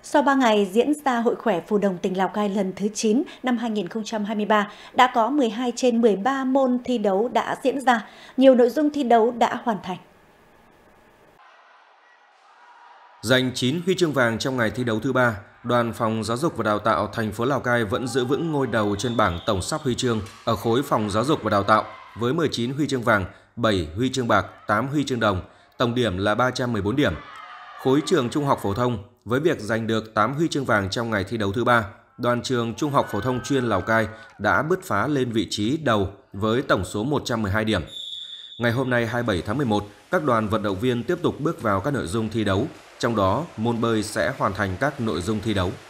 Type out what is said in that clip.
Sau 3 ngày diễn ra Hội khỏe Phù Đồng tỉnh Lào Cai lần thứ 9 năm 2023, đã có 12 trên 13 môn thi đấu đã diễn ra, nhiều nội dung thi đấu đã hoàn thành. Giành 9 huy chương vàng trong ngày thi đấu thứ 3, Đoàn Phòng Giáo dục và Đào tạo thành phố Lào Cai vẫn giữ vững ngôi đầu trên bảng tổng sắp huy chương ở khối Phòng Giáo dục và Đào tạo với 19 huy chương vàng, 7 huy chương bạc, 8 huy chương đồng, tổng điểm là 314 điểm. Khối trường trung học phổ thông với việc giành được 8 huy chương vàng trong ngày thi đấu thứ 3, đoàn trường Trung học phổ thông chuyên Lào Cai đã bứt phá lên vị trí đầu với tổng số 112 điểm. Ngày hôm nay 27 tháng 11, các đoàn vận động viên tiếp tục bước vào các nội dung thi đấu, trong đó môn bơi sẽ hoàn thành các nội dung thi đấu.